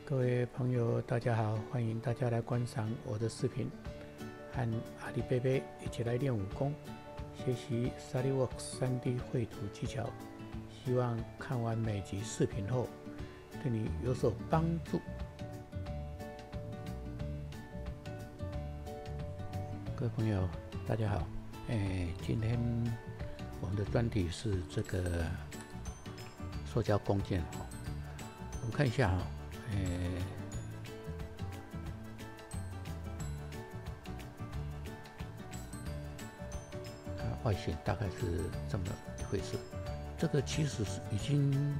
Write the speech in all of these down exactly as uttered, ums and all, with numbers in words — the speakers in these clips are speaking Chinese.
各位朋友，大家好，欢迎大家来观赏我的视频，和阿里贝贝一起来练武功，学习 SolidWorks 三 D 绘图技巧。希望看完每集视频后，对你有所帮助。各位朋友，大家好，哎，今天我们的专题是这个塑胶弓箭哈，我们看一下哈。呃，它外形大概是这么一回事。这个其实是已经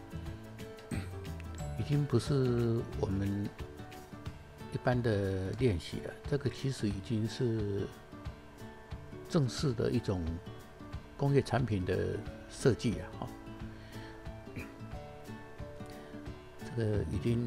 已经不是我们一般的练习了，这个其实已经是正式的一种工业产品的设计了哈。这个已经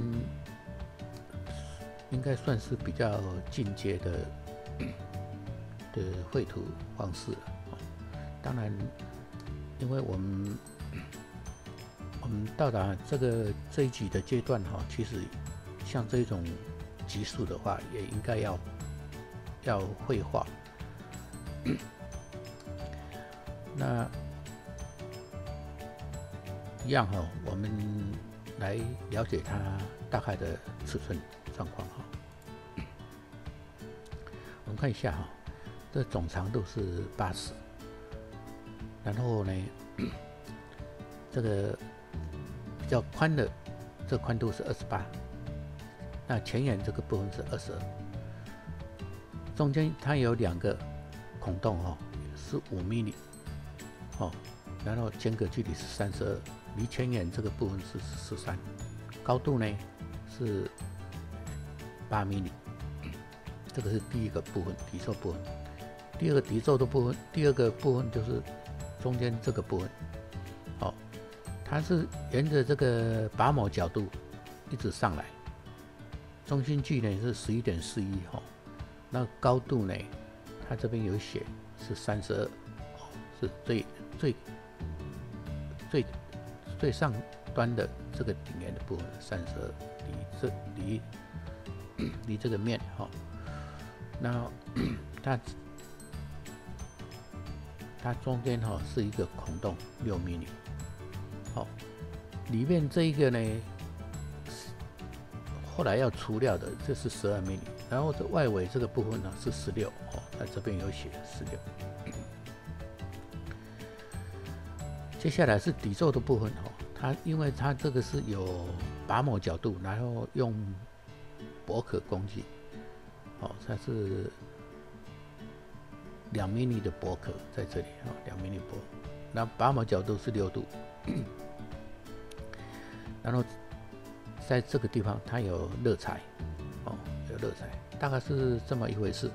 应该算是比较进阶的的绘图方式了。当然，因为我们我们到达这个这一级的阶段哈，其实像这种级数的话，也应该要要绘画。那一样哈，我们来了解它大概的尺寸状况哈。我们看一下哈，这总长度是八十，然后呢，这个比较宽的这宽度是二十八，那前沿这个部分是二十二，中间它有两个孔洞哈，是五毫米哦，然后间隔距离是三十二。离前沿这个部分是十三，高度呢是八毫米，这个是第一个部分，底座部分。第二个底座的部分，第二个部分就是中间这个部分，哦，它是沿着这个拔毛角度一直上来，中心距呢是十一点四一哈，那高度呢，它这边有写是三十二，哦，是最最最。最上端的这个顶沿的部分三十二，离这离离这个面哈，那它它中间哈是一个孔洞六毫米，好，里面这一个呢，后来要除掉的这是十二毫米，然后这外围这个部分呢是十六，哦，在这边有写十六。接下来是底座的部分哦，它因为它这个是有拔毛角度，然后用薄壳工具，哦，它是两毫米的薄壳在这里啊，两毫米薄，那拔毛角度是六度，然后在这个地方它有热材，哦，有热材，大概是这么一回事。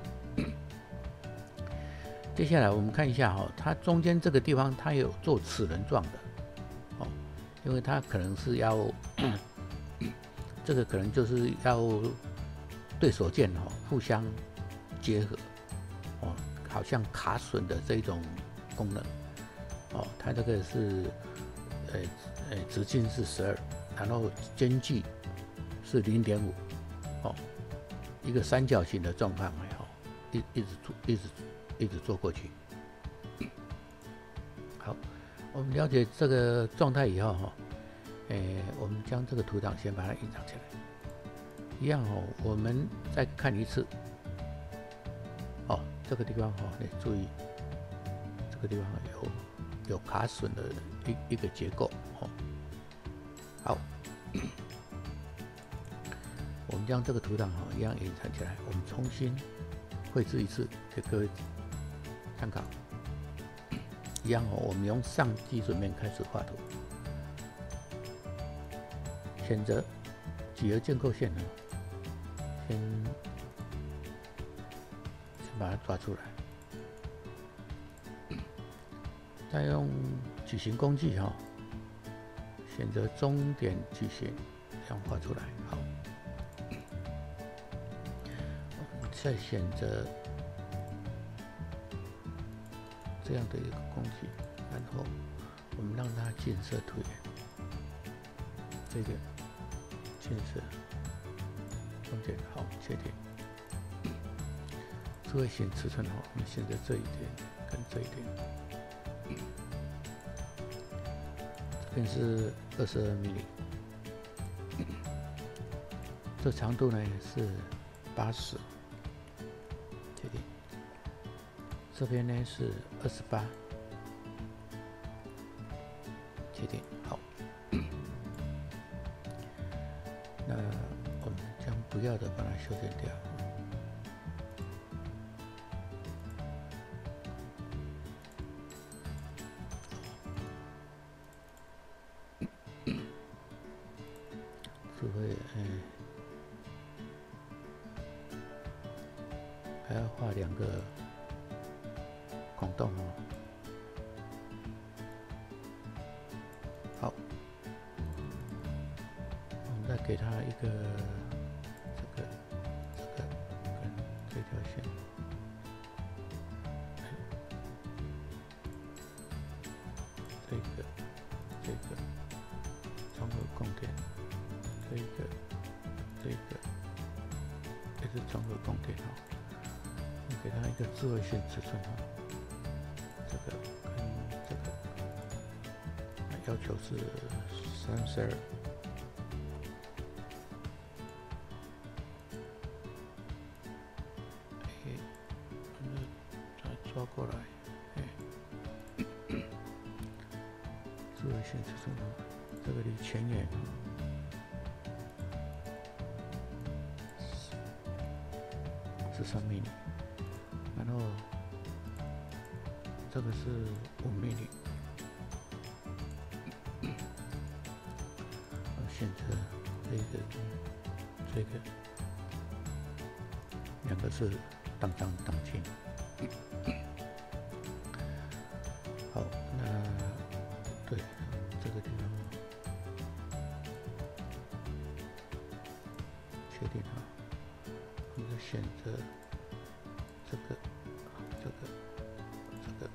接下来我们看一下哈，它中间这个地方它有做齿轮状的，哦，因为它可能是要，这个可能就是要对手键哈互相结合，哦，好像卡榫的这种功能，哦，它这个是，呃呃直径是十二，然后间距是零点五，哦，一个三角形的状况哈，一一直做一直。一直做过去。好，我们了解这个状态以后哈，诶，我们将这个图档先把它隐藏起来。一样哦，我们再看一次。哦，这个地方哈，你注意，这个地方有有卡榫的一一个结构哦。好，我们将这个图档哈一样隐藏起来，我们重新绘制一次，给各位参考。一样哦，我们用上基准面开始画图，选择几何建构线呢，先先把它抓出来，再用矩形工具哈，选择中点矩形，这样画出来。好，我们再选择这样的一个工具，然后我们让它近色图源，这个近色。 中间好，确定。智慧型尺寸哈，我们选择这一点跟这一点。这边是二十二毫米，这长度呢是八十，确定。这边呢是二十八，确定。好，那我们将不要的把它修剪掉。智慧，嗯，还要画两个孔洞哦。好，我们再给它一个这个这个跟这条线，这个这个窗口供电。这个，这个也是综合供电哈，我给它一个智慧线尺寸哈，这个跟这个要求是三十二，哎，再抓过来，哎，智慧线尺寸哈，这个离前沿哈。是三毫米，然后这个是五毫米，我选择这个这个两个是当当当进。好，那对这个地方确定哈。我们选择这个、这个、这个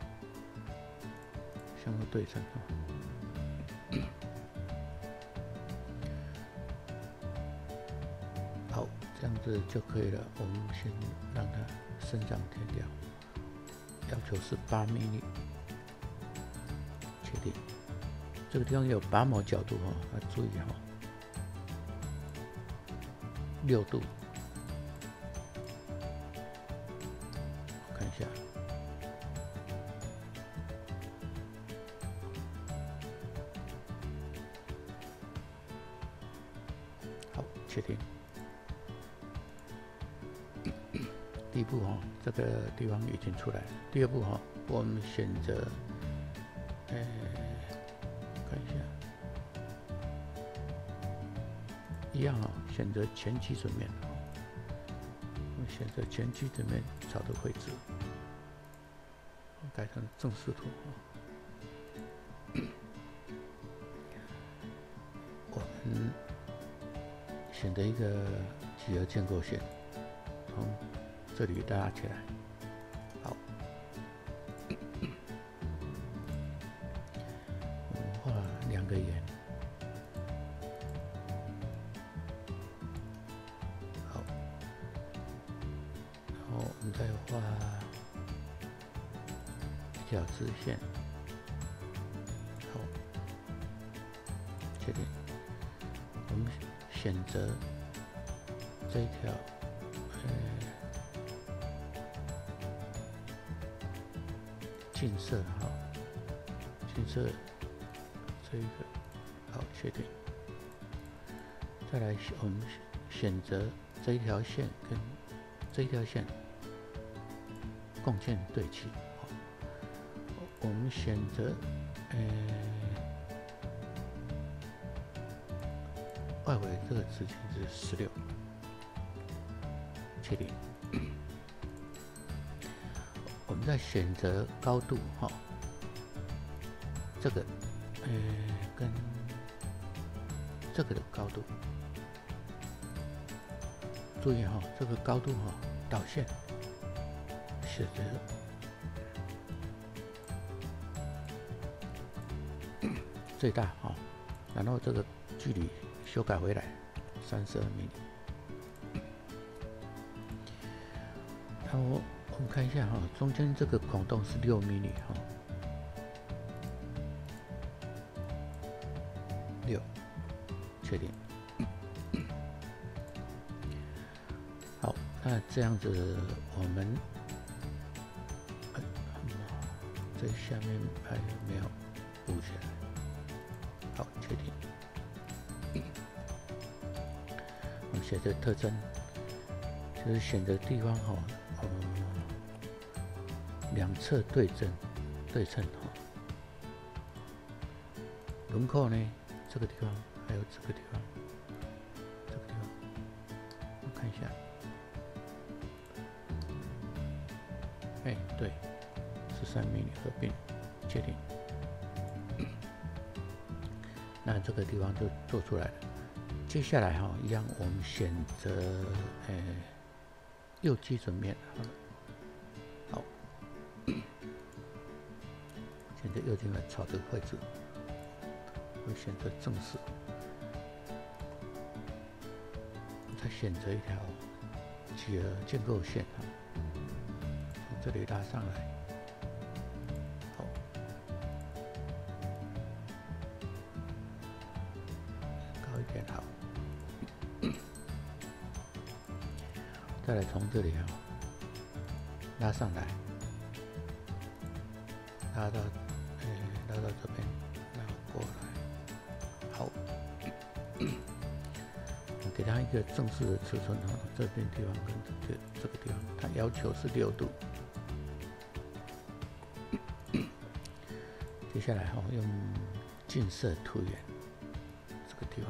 相互对称啊。好，这样子就可以了。我们先让它生长填掉，要求是八毫米，确定。这个地方有拔模角度哈，要注意哈，六度。看一下，好，确定。第一步哈，这个地方已经出来了。第二步哈，我们选择，呃，看一下，一样哈，选择前基准面。我们选择前基准面朝的位置，改成正视图。我们选择一个几何建构线，从这里拉起来。好，我们画两个圆。我们再画一条直线，好，确定。我们选择这一条，呃，近色哈，近色这一个，好，确定。再来，我们选择这一条线跟这一条线。共线对齐，好，我们选择，呃，外围这个直径是十六，确定。我们再选择高度，哈，这个，呃，跟这个的高度，注意哈，这个高度哈，导线。选择最大哈，然后这个距离修改回来三十二毫米， 然后我们看一下哈，中间这个孔洞是六毫米哈，六，确定。好，那这样子我们，呃、这下面还有没有补起来？好，确定。我们写这特征，就是选的地方哈，呃，两侧对称，对称哈。轮廓呢，这个地方还有这个地方，这个地方，我看一下。哎，对，十三毫米合并，确定。那这个地方就做出来了。接下来哈，一样我们选择呃右基准面好了，好，选择右基准面朝这个位置，我选择正视，再选择一条几何建构线哈，从这里拉上来。好，再来从这里啊拉上来，拉到呃拉到这边，拉过来。好，我给它一个正式的尺寸哈，这边地方跟这个这个地方，它要求是六度。接下来哈用近色图远这个地方。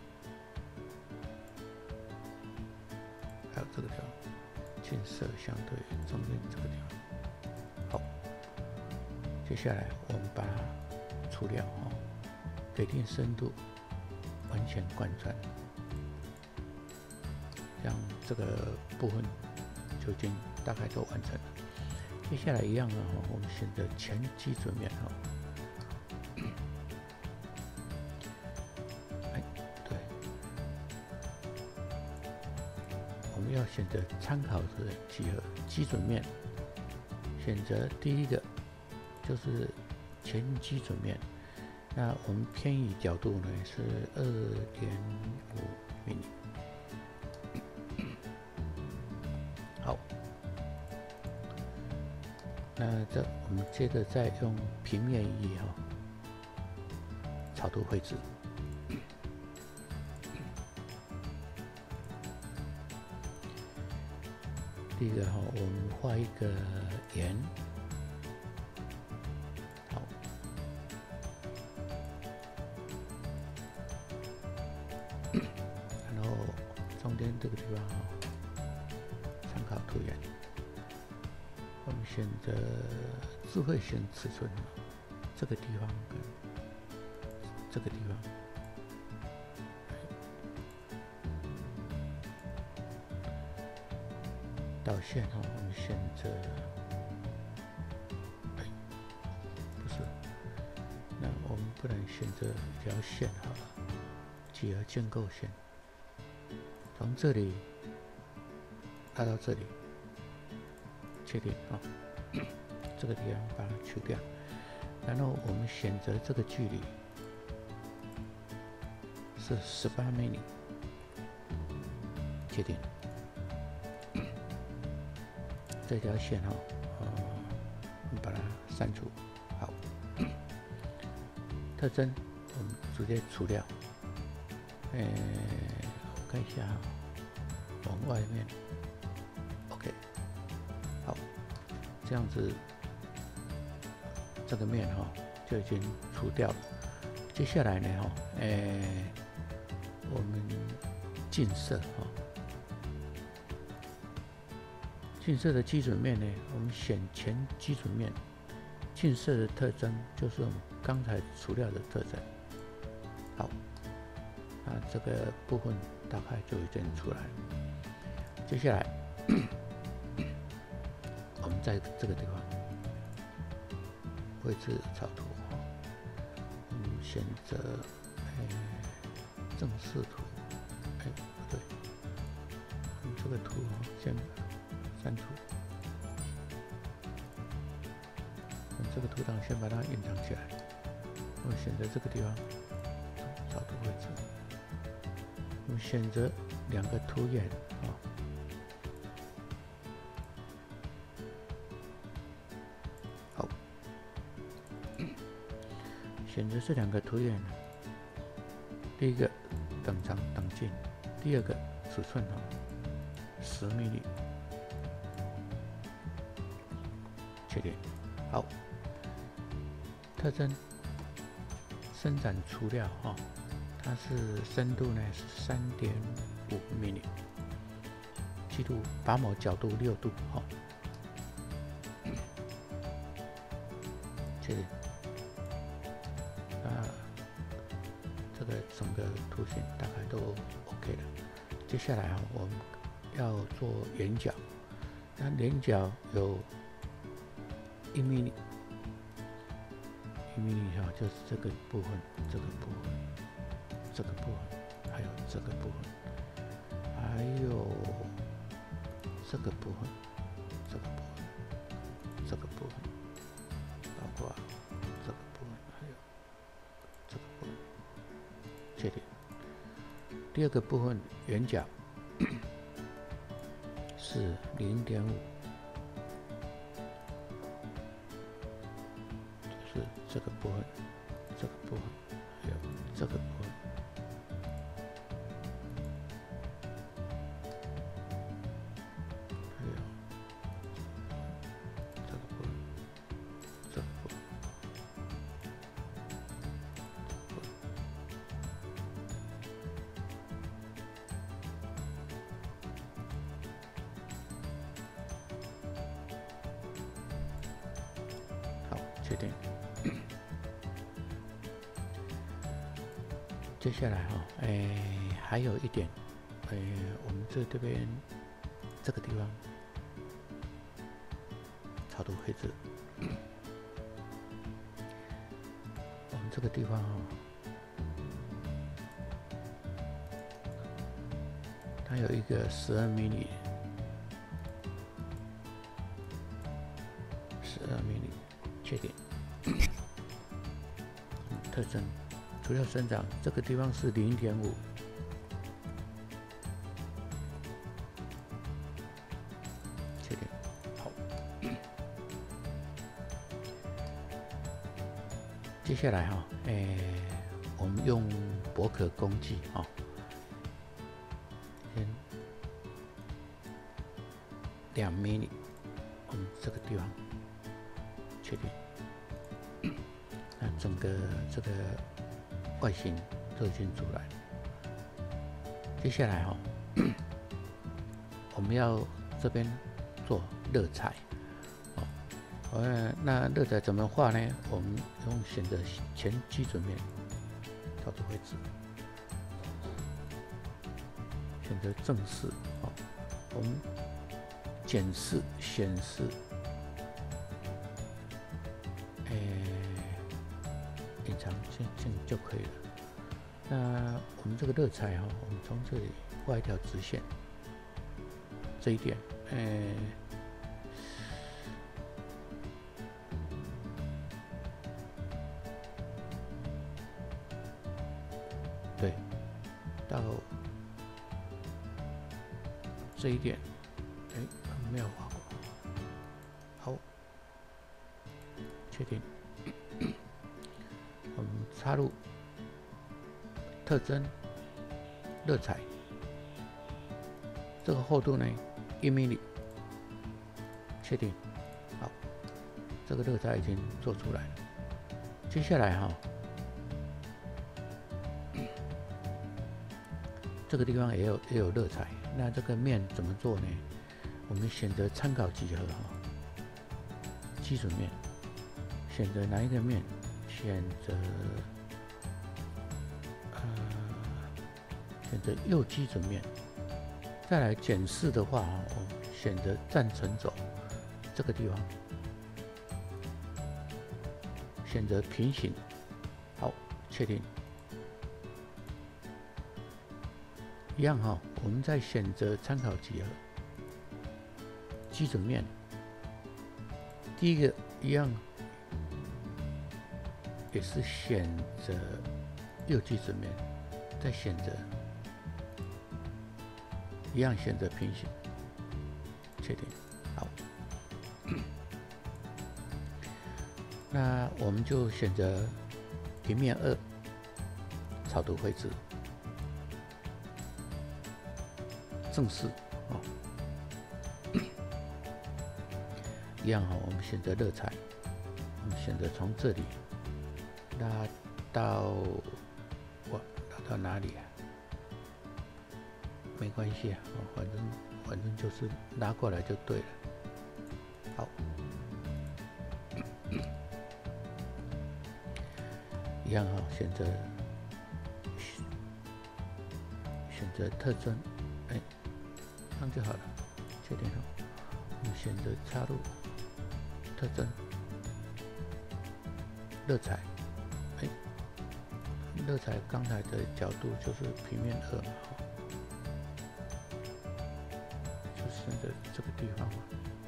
还有这个地方，近色相对中间这个地方。好，接下来我们把它除掉哦，给定深度，完全贯穿，这样这个部分就已经大概都完成了。接下来一样的哈，我们选择前基准面哈。我们要选择参考的几何基准面，选择第一个就是前基准面，那我们偏移角度呢是二点五毫米。好，那这我们接着再用平面仪哈，草图绘制。第一个哈，我们画一个圆，好，然后中间这个地方哈，参考图源，我们选择智慧型尺寸，这个地方跟这个地方。导线哈，我们选择，哎，不是，那我们不能选择一条线好了，几何建构线，从这里拉到这里，确定啊，这个地方把它去掉，然后我们选择这个距离是十八毫米，确定。这条线哈，呃，我们把它删除。好，特征我们直接除掉。呃，我看一下哈，往外面 ，OK， 好，这样子，这个面哈就已经除掉了。接下来呢哈，呃，我们近色哈。近色的基准面呢，我们选前基准面，近色的特征就是我们刚才除掉的特征。好，那这个部分大概就已经出来了。接下来，我们在这个地方绘制草图，我们选择哎正视图，哎不对，我们这个图先。删删除。这个图档先把它隐藏起来。我选择这个地方，找图位置。我们选择两个图眼啊。好，选择这两个图眼。第一个等长等近，第二个尺寸啊，十毫米。确定。好。特征伸展粗料哈，它是深度呢是三点五毫米，记录拔模角度六度哈。确定。那这个整个图形大概都 OK 了。接下来啊，我们要做圆角，那圆角有一毫米。一毫米哈，就是这个部分，这个部分，这个部分，还有这个部分，还有这个部分，这个部分，这个部分，包括这个部分，还有这个部分。确定。第二个部分圆角是零点五。这个部分，这个部分，还有这个部分，还有这个部分，这个部分，好，确定。接下来哈，哎，还有一点，哎，我们这这边这个地方，草图配置，我们这个地方哈，它有一个十二毫米，十二毫米，确定，特征。除了生长，这个地方是零点五，确定。好，接下来哈，诶，我们用薄壳工具哈，先两毫米，我们这个地方确定。那整个这个。外形都已经出来了。接下来哈、哦，我们要这边做热彩，哦，呃，那热彩怎么画呢？我们用选择前基准面，调整位置，选择正视，哦，我们检视显示，诶。隐藏这样就可以了。那我们这个热彩哈，我们从这里画一条直线，这一点，呃，对，到这一点，哎，没有画过，好，确定。我们插入特征热彩，这个厚度呢一毫米，确定。好，这个热彩已经做出来了。接下来哈、哦，这个地方也有也有热彩，那这个面怎么做呢？我们选择参考几何哈，基准面，选择哪一个面？选择呃，选择右基准面，再来检视的话，我选择赞成轴这个地方，选择平行，好，确定。一样哈，我们再选择参考几何， 基准面，第一个一样也是选择右基准面，再选择一样选择平行，确定好。那我们就选择平面二，草图绘制，正式哦，一样哦。我们选择热彩，我们选择从这里拉到哇，拉到哪里啊？没关系啊，哦，反正反正就是拉过来就对了。好。一样哈，选择选择特征，哎，这样就好了，确定好。我们选择插入特征，热彩，哎，热彩刚才的角度就是平面二嘛，就选择这个地方嘛。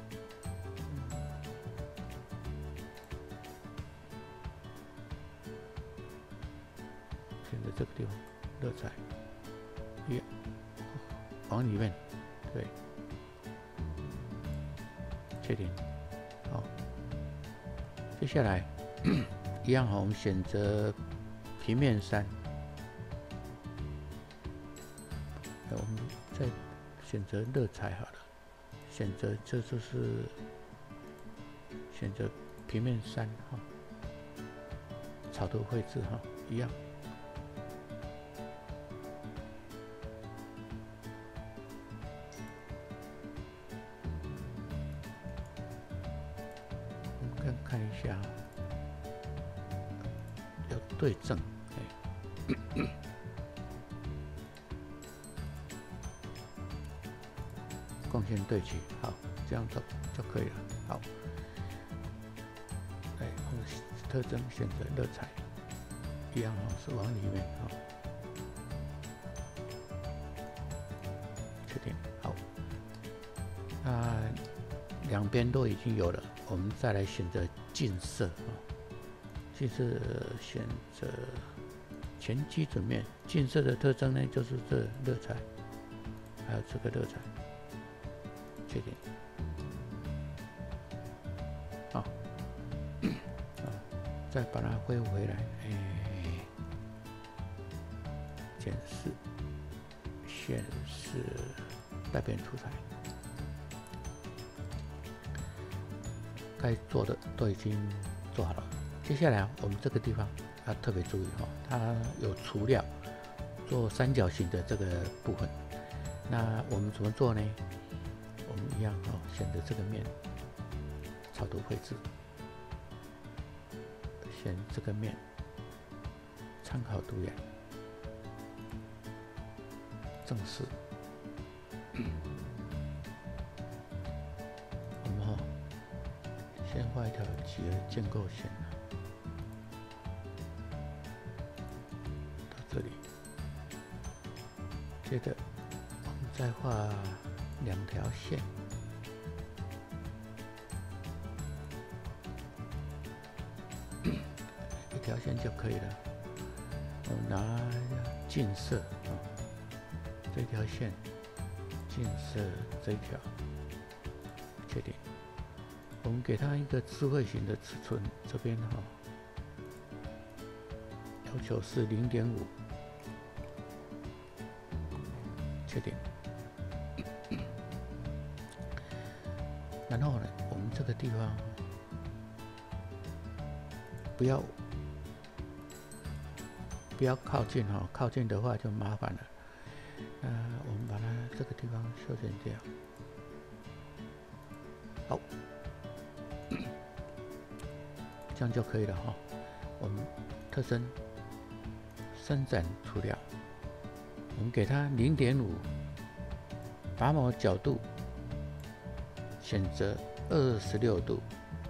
选择这个地方，热彩，也往里面，对，确定，好。接下来一样好，我们选择平面三，我们再选择热彩好了，选择这就是选择平面三哈，草图绘制哈，一样。看一下，要对正，哎，贡献对齐，好，这样就就可以了。好，哎，我们特征选择热彩，一样哦，是往里面哦，确定好。那两边都已经有了。我们再来选择近色啊，近色选择前基准面，近色的特征呢就是这热彩，还有这个热彩，确定。好，再把它恢复回来，哎，检视，显示带变出彩。该做的都已经做好了，接下来我们这个地方要特别注意哈，它有除料做三角形的这个部分。那我们怎么做呢？我们一样哦，选择这个面，草图绘制，选这个面，参考图眼，正式。先画一条几何建构线，到这里。接着，我们再画两条线，一条线就可以了。我们拿近色啊，这条线，近色这一条，确定。我们给它一个智慧型的尺寸，这边哈、哦，要求是 零点五， 确定。然后呢，我们这个地方不要不要靠近哈、哦，靠近的话就麻烦了。那我们把它这个地方修剪掉，好。这样就可以了哈。我们特征伸展除料，我们给它 零点五， 拔毛角度选择二十六度，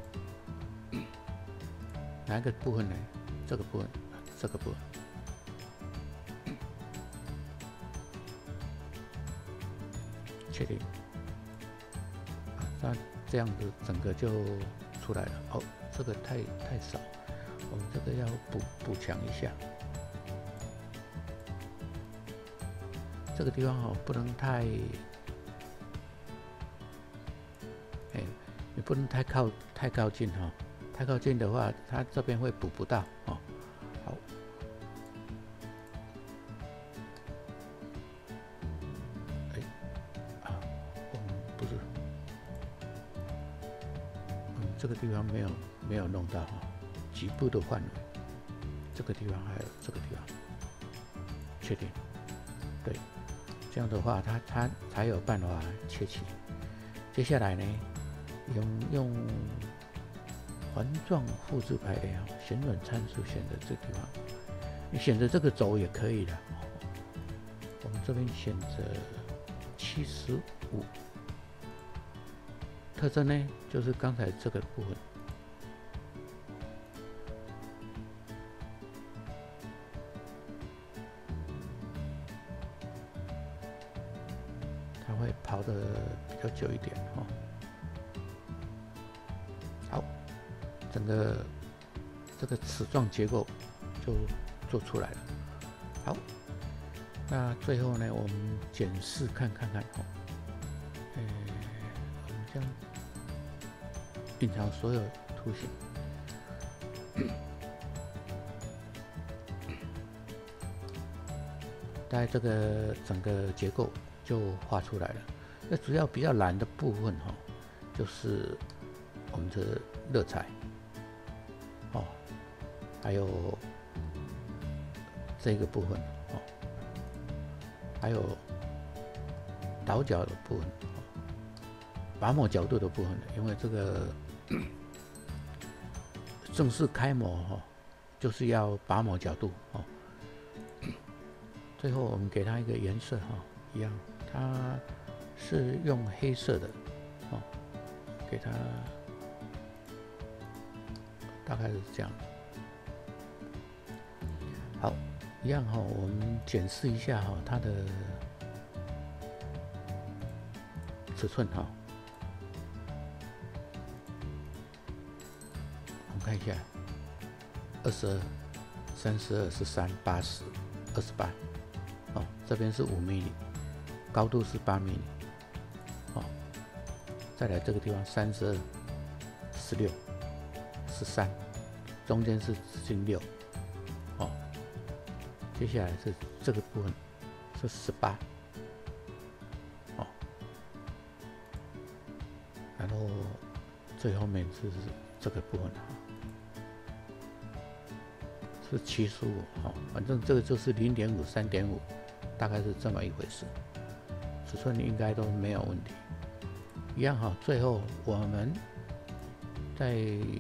哪一个部分呢？这个部分，这个部分。确定。 那这样子整个就出来了。哦，这个太太少，我们这个要补补强一下。这个地方哦，不能太，哎，你不能太靠太靠近哈、哦，太靠近的话，它这边会补不到哦。好，哎，啊，我们不是，嗯，这个地方没有没有弄到哈、哦，局部的范围，这个地方还有这个地方，确定，对。这样的话，它它才有办法切起。接下来呢，用用环状复制排列，旋转参数选择这个地方，你选择这个轴也可以的。我们这边选择七十五，特征呢就是刚才这个部分。它会跑得比较久一点哦。好，整个这个齿状结构就做出来了。好，那最后呢，我们检视看看看哦。呃，我们将隐藏所有图形。大概这个整个结构就画出来了。那主要比较难的部分哈、哦，就是我们的热材，哦，还有这个部分哦，还有倒角的部分，哦，拔模角度的部分，因为这个正式开模哈、哦，就是要拔模角度哦。最后我们给它一个颜色哈、哦，一样，它是用黑色的哦，给它大概是这样。好，一样哈、哦，我们检视一下哈、哦，它的尺寸哈、哦，我们看一下，二十二、三十二、十三、八十、二十八。哦，这边是五毫米，高度是八毫米，哦，再来这个地方三十二、十六、十三，中间是直径六，哦，接下来是这个部分是十八，哦，然后最后面是这个部分啊。是七十五，好，反正这个就是零点五、三点五，大概是这么一回事。尺寸应该都没有问题。一样哈，最后我们再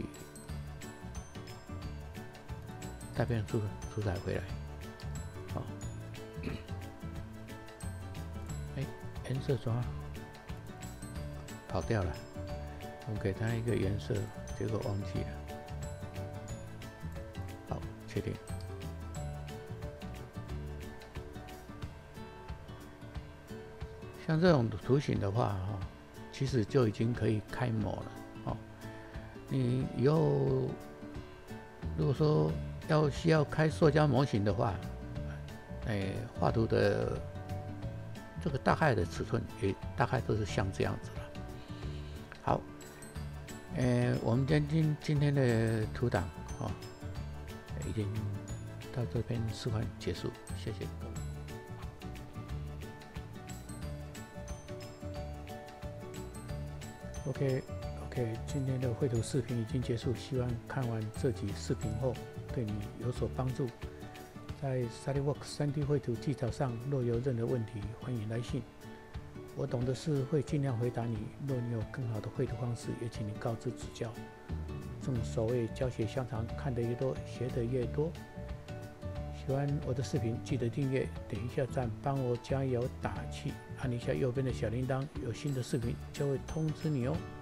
带变出出载回来，好，哎，颜色抓跑掉了，我给它一个颜色，结果忘记了。确定。像这种图形的话，哈，其实就已经可以开模了，哦。你以后如果说要需要开塑胶模型的话，哎，画图的这个大概的尺寸也大概都是像这样子了。好，呃，我们今今今天的图档，哦。已经到这边示范结束，谢谢各位。OK OK， 今天的绘图视频已经结束，希望看完这集视频后对你有所帮助。在 SolidWorks 三 D 绘图技巧上，若有任何问题，欢迎来信。我懂的事会尽量回答你。若你有更好的绘图方式，也请你告知指教。正所谓教学相长，看得越多，学得越多。喜欢我的视频，记得订阅，点一下赞，帮我加油打气，按一下右边的小铃铛，有新的视频就会通知你哦。